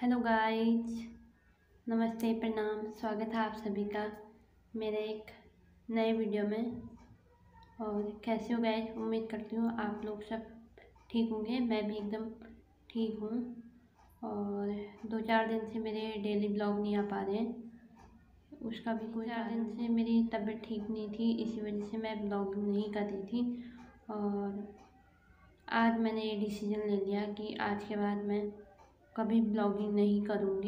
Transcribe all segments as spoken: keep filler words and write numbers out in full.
Hello guys, नमस्ते, प्रणाम। स्वागत है आप सभी का मेरे एक नए वीडियो में। और कैसे हो गाइज? उम्मीद करती हूँ आप लोग सब ठीक होंगे। मैं भी एकदम ठीक हूँ। और दो चार दिन से मेरे डेली ब्लॉग नहीं आ पा रहे हैं। उसका भी कोई चार दिन से मेरी तबीयत ठीक नहीं थी, इसी वजह से मैं ब्लॉग नहीं कर रही थी। और आज मैंने ये डिसीज़न ले लिया कि आज के बाद मैं कभी ब्लॉगिंग नहीं करूँगी।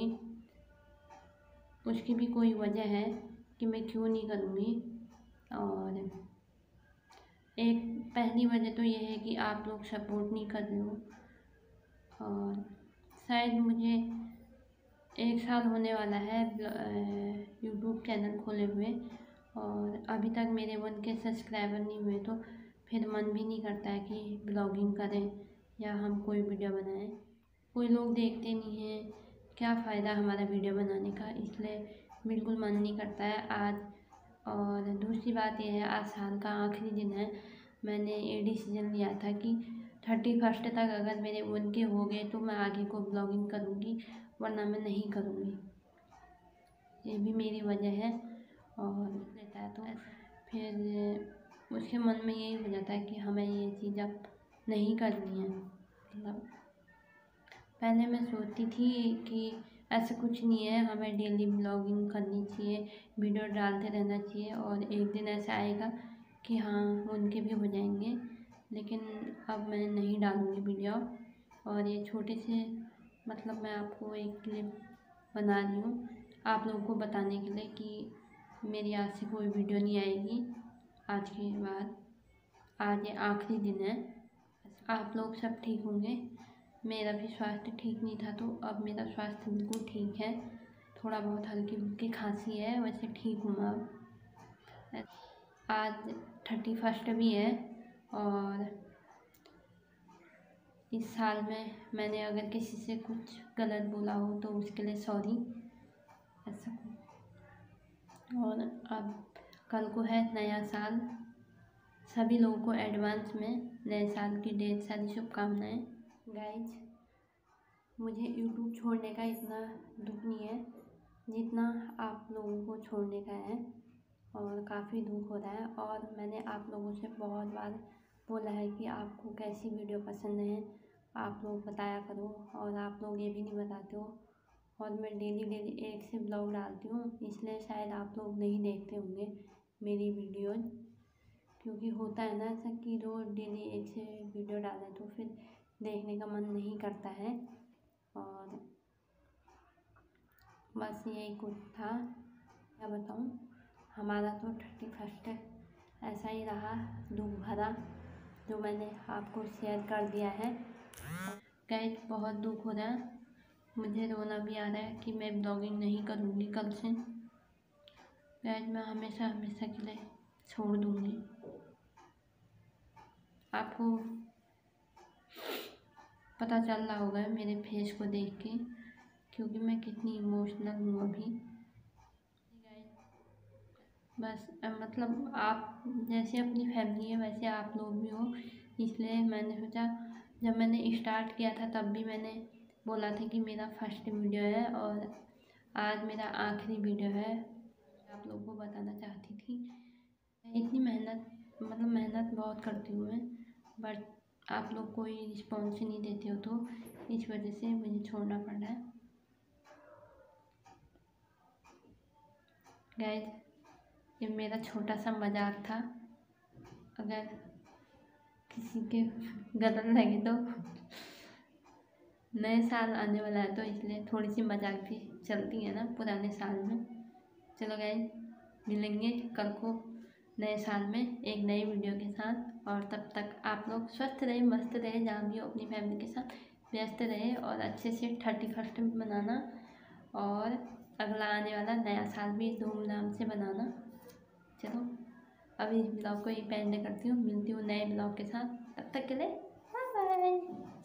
उसकी भी कोई वजह है कि मैं क्यों नहीं करूँगी। और एक पहली वजह तो ये है कि आप लोग सपोर्ट नहीं कर रहे हो। और शायद मुझे एक साल होने वाला है यूट्यूब चैनल खोले हुए, और अभी तक मेरे वन के सब्सक्राइबर नहीं हुए, तो फिर मन भी नहीं करता है कि ब्लॉगिंग करें या हम कोई वीडियो बनाएं। कोई लोग देखते नहीं हैं, क्या फ़ायदा हमारा वीडियो बनाने का, इसलिए बिल्कुल मन नहीं करता है आज। और दूसरी बात यह है, आज साल का आखिरी दिन है। मैंने ये डिसीजन लिया था कि थर्टी फर्स्ट तक अगर मेरे वन के हो गए तो मैं आगे को ब्लॉगिंग करूँगी, वरना मैं नहीं करूँगी। ये भी मेरी वजह है। और लेता है तो फिर उसके मन में यही हो जाता है कि हमें ये चीज़ अब नहीं करनी है। मतलब पहले मैं सोचती थी कि ऐसा कुछ नहीं है, हमें डेली ब्लॉगिंग करनी चाहिए, वीडियो डालते रहना चाहिए, और एक दिन ऐसा आएगा कि हाँ उनके भी हो जाएंगे। लेकिन अब मैं नहीं डालूँगी वीडियो। और ये छोटे से मतलब मैं आपको एक क्लिप बना रही हूँ आप लोगों को बताने के लिए कि मेरी आज से कोई वीडियो नहीं आएगी आज के बाद। आज ये आखिरी दिन है। आप लोग सब ठीक होंगे। मेरा भी स्वास्थ्य ठीक नहीं था, तो अब मेरा स्वास्थ्य बिल्कुल ठीक है। थोड़ा बहुत हल्की फुल्की खांसी है, वैसे ठीक हूँ मैं अब। आज थर्टी फर्स्ट भी है, और इस साल में मैंने अगर किसी से कुछ गलत बोला हो तो उसके लिए सॉरी। ऐसा और अब कल को है नया साल। सभी लोगों को एडवांस में नए साल की ढेर सारी शुभकामनाएं। गाइज, मुझे यूट्यूब छोड़ने का इतना दुख नहीं है जितना आप लोगों को छोड़ने का है, और काफ़ी दुख हो रहा है। और मैंने आप लोगों से बहुत बार बोला है कि आपको कैसी वीडियो पसंद है, आप लोग बताया करो, और आप लोग ये भी नहीं बताते हो। और मैं डेली डेली एक से ब्लॉग डालती हूँ, इसलिए शायद आप लोग नहीं देखते होंगे मेरी वीडियोज़। क्योंकि होता है ना ऐसा कि रोज़ डेली एक से वीडियो डालें तो फिर देखने का मन नहीं करता है। और बस यही कुछ था, क्या बताऊँ। हमारा तो थर्टी फर्स्ट ऐसा ही रहा, दुख भरा, जो मैंने आपको शेयर कर दिया है। गाइस, बहुत दुख हो रहा है, मुझे रोना भी आ रहा है कि मैं ब्लॉगिंग नहीं करूँगी कल से। गाइस, मैं हमेशा हमेशा के लिए छोड़ दूँगी। आपको पता चल रहा होगा मेरे फेस को देख के, क्योंकि मैं कितनी इमोशनल हूँ अभी। बस मतलब आप जैसे अपनी फैमिली है वैसे आप लोग भी हो, इसलिए मैंने सोचा, जब मैंने स्टार्ट किया था तब भी मैंने बोला था कि मेरा फर्स्ट वीडियो है और आज मेरा आखिरी वीडियो है। आप लोगों को बताना चाहती थी इतनी मेहनत, मतलब मेहनत बहुत करती हूँ मैं, बट आप लोग कोई रिस्पॉन्स ही नहीं देते हो, तो इस वजह से मुझे छोड़ना पड़ रहा है। गाइस, ये मेरा छोटा सा मजाक था, अगर किसी के गलत लगे तो। नए साल आने वाला है तो इसलिए थोड़ी सी मजाक भी चलती है ना पुराने साल में। चलो गाइस, मिलेंगे कल को नए साल में एक नई वीडियो के साथ। और तब तक आप लोग स्वस्थ रहे, मस्त रहे, जहाँ भी हो अपनी फैमिली के साथ व्यस्त रहे, और अच्छे से थर्टी फर्स्ट भी मनाना, और अगला आने वाला नया साल भी धूमधाम से बनाना। चलो, अभी इस ब्लॉग को यहीं पे एंड करती हूँ, मिलती हूँ नए ब्लॉग के साथ। तब तक के लिए बाय बाय।